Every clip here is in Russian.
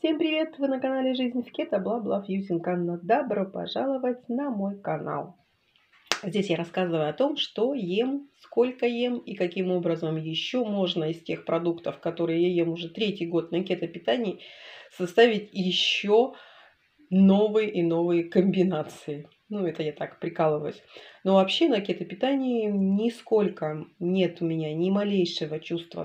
Всем привет! Вы на канале Жизнь в Кето, бла-бла, фьюзинг Анна. Добро пожаловать на мой канал. Здесь я рассказываю о том, что ем, сколько ем и каким образом еще можно из тех продуктов, которые я ем уже третий год на кето-питании, составить еще новые и новые комбинации. Ну, это я так прикалываюсь. Но вообще на кето-питании нисколько нет у меня ни малейшего чувства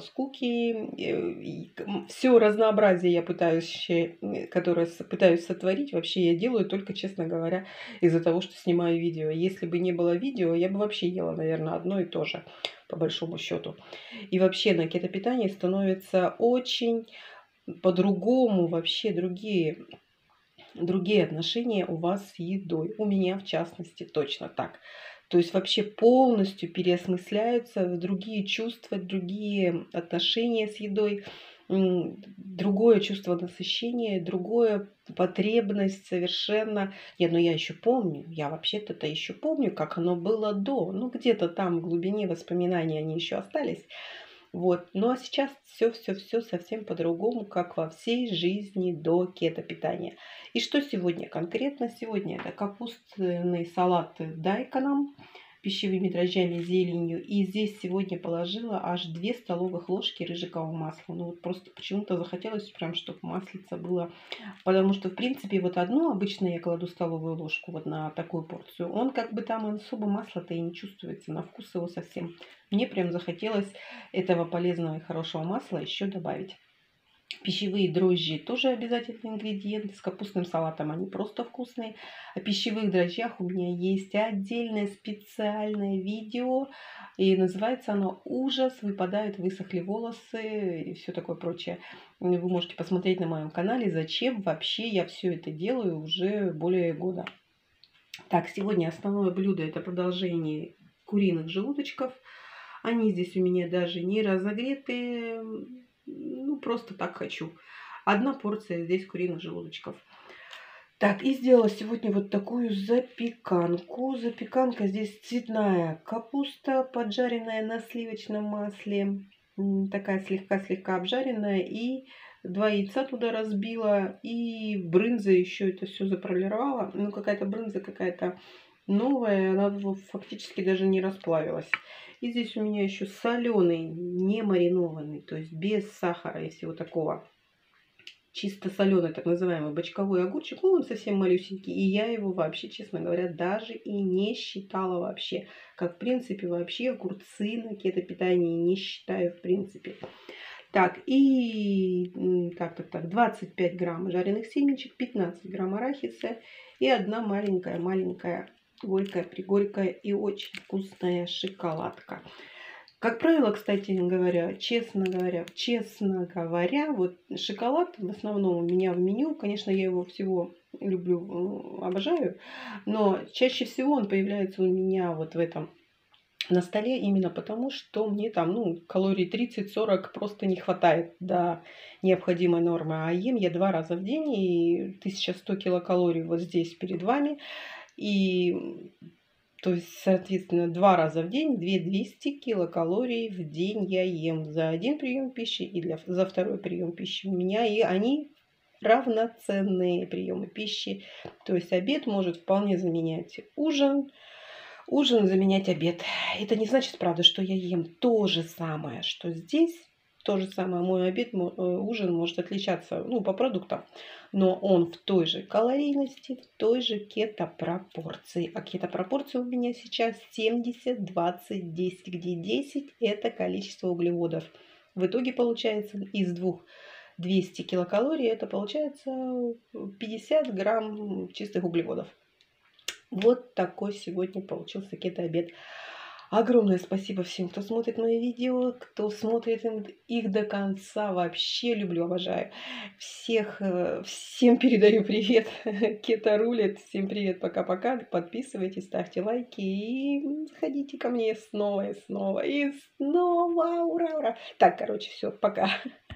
скуки. Все разнообразие я которое пытаюсь сотворить, вообще я делаю только, честно говоря, из-за того, что снимаю видео. Если бы не было видео, я бы вообще ела, наверное, одно и то же, по большому счету. И вообще на кето-питании становится очень по-другому, вообще другие отношения у вас с едой. У меня, в частности, точно так. То есть вообще полностью переосмысляются другие чувства, другие отношения с едой, другое чувство насыщения, другое потребность совершенно. Нет, ну я еще помню, я вообще-то еще помню, как оно было до. Ну где-то там в глубине воспоминаний они еще остались. Вот. Ну а сейчас все совсем по-другому, как во всей жизни до кето-питания. И что сегодня конкретно? Сегодня это капустный салат дайконом, пищевыми дрожжами, зеленью. И здесь сегодня положила аж 2 столовых ложки рыжикового масла. Ну вот просто почему-то захотелось прям, чтобы маслица было. Потому что, в принципе, вот одну обычно я кладу столовую ложку вот на такую порцию. Он как бы там особо масла-то и не чувствуется, на вкус его совсем. Мне прям захотелось этого полезного и хорошего масла еще добавить. Пищевые дрожжи тоже обязательный ингредиент. С капустным салатом они просто вкусные. О пищевых дрожжах у меня есть отдельное специальное видео. И называется оно «Ужас, выпадают, высохли волосы» и все такое прочее. Вы можете посмотреть на моем канале, зачем вообще я все это делаю уже более года. Так, сегодня основное блюдо — это продолжение куриных желудочков. Они здесь у меня даже не разогретые, ну просто так хочу. Одна порция здесь куриных желудочков. Так, и сделала сегодня вот такую запеканку. Запеканка здесь цветная капуста, поджаренная на сливочном масле. Такая слегка-слегка обжаренная. И 2 яйца туда разбила. И брынза еще это все заполировала. Ну, какая-то брынза, какая-то новая. Она фактически даже не расплавилась. И здесь у меня еще соленый, не маринованный, то есть без сахара и всего такого. Чисто соленый, так называемый бочковой огурчик. Ну, он совсем малюсенький. И я его вообще, честно говоря, даже и не считала вообще. Как, в принципе, вообще огурцы на кето-питании не считаю, в принципе. Так, и 25 грамм жареных семечек, 15 грамм арахиса и одна маленькая горькая-пригорькая и очень вкусная шоколадка. Как правило, кстати говоря, честно говоря, вот шоколад в основном у меня в меню, конечно, я его всего люблю, обожаю, но чаще всего он появляется у меня вот в этом на столе именно потому, что мне там, ну, калорий 30-40 просто не хватает до необходимой нормы. А ем я 2 раза в день, и 1100 килокалорий вот здесь перед вами. И то есть, соответственно, 2 раза в день 2200 килокалорий в день я ем за один прием пищи и за второй прием пищи. У меня и они равноценные приемы пищи. То есть обед может вполне заменять ужин, ужин заменять обед. Это не значит, правда, что я ем то же самое, что здесь. То же самое мой ужин может отличаться, ну, по продуктам, но он в той же калорийности, в той же кето-пропорции. А кето-пропорция у меня сейчас 70, 20, 10, где 10 это количество углеводов. В итоге получается из 200 килокалорий это получается 50 грамм чистых углеводов. Вот такой сегодня получился кето-обед. Огромное спасибо всем, кто смотрит мои видео, кто смотрит их до конца. Вообще люблю, обожаю. Всем передаю привет. Кето рулит. Всем привет, пока-пока. Подписывайтесь, ставьте лайки и заходите ко мне снова и снова. И снова. Ура, ура. Так, короче, все, пока.